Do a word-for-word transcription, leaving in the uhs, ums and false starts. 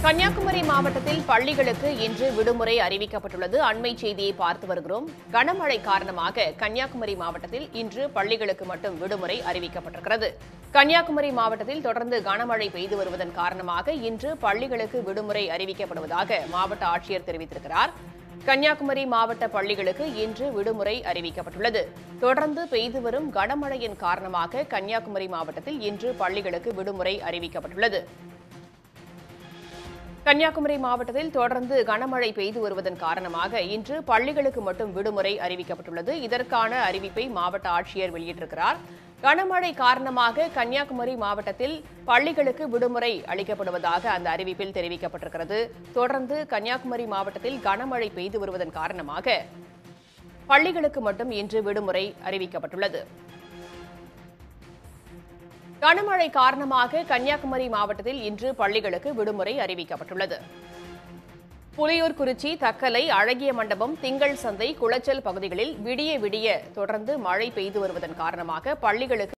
கன்னியாகுமரி மாவட்டத்தில் பள்ளிகளுக்கு இன்று விடுமுறை அறிவிக்கப்பட்டுள்ளது. அண்மை செய்தியை பார்த்து வருகிறோம். கனமழை காரணமாக கன்னியாகுமரி மாவட்டத்தில் இன்று பள்ளிகளுக்கு மட்டும் விடுமுறை அறிவிக்கப்பட்டிருக்கிறது. கன்னியாகுமரி மாவட்டத்தில் தொடர்ந்து கனமழை பெய்து வருவதன் காரணமாக இன்று பள்ளிகளுக்கு விடுமுறை அறிவிக்கப்படுவதாக மாவட்ட ஆட்சியர் தெரிவித்திருக்கிறார். கன்னியாகுமரி மாவட்ட பள்ளிகளுக்கு இன்று விடுமுறை அறிவிக்கப்பட்டுள்ளது. தொடர்ந்து பெய்து வரும் கனமழையின் காரணமாக கன்னியாகுமரி மாவட்டத்தில் இன்று பள்ளிகளுக்கு விடுமுறை அறிவிக்கப்பட்டுள்ளது. கன்னியாகுமரி மாவட்டத்தில் தொடர்ந்து கனமழை பெய்து வருவதன் காரணமாக இன்று பள்ளிகளுக்கு மட்டும் விடுமுறை அறிவிக்கப்பட்டுள்ளது. இதற்கான அறிவிப்பை மாவட்ட ஆட்சியர் வெளியிட்டிருக்கிறார். கனமழை காரணமாக கன்னியாகுமரி மாவட்டத்தில் பள்ளிகளுக்கு விடுமுறை அளிக்கப்படுவதாக அந்த அறிவிப்பில் தெரிவிக்கப்பட்டிருக்கிறது. தொடர்ந்து கன்னியாகுமரி மாவட்டத்தில் கனமழை பெய்து வருவதன் காரணமாக பள்ளிகளுக்கு மட்டும் இன்று விடுமுறை அறிவிக்கப்பட்டுள்ளது. கனமழை காரணமாக கன்னியாகுமரி மாவட்டத்தில் இன்று பள்ளிகளுக்கு விடுமுறை அறிவிக்கப்பட்டுள்ளது. புலியூர்குறிச்சி, தக்கலை, அழகிய மண்டபம், திங்கள் சந்தை, குளச்சல் பகுதிகளில் விடிய விடிய தொடர்ந்து மழை பெய்து வருவதன் காரணமாக பள்ளிகளுக்கு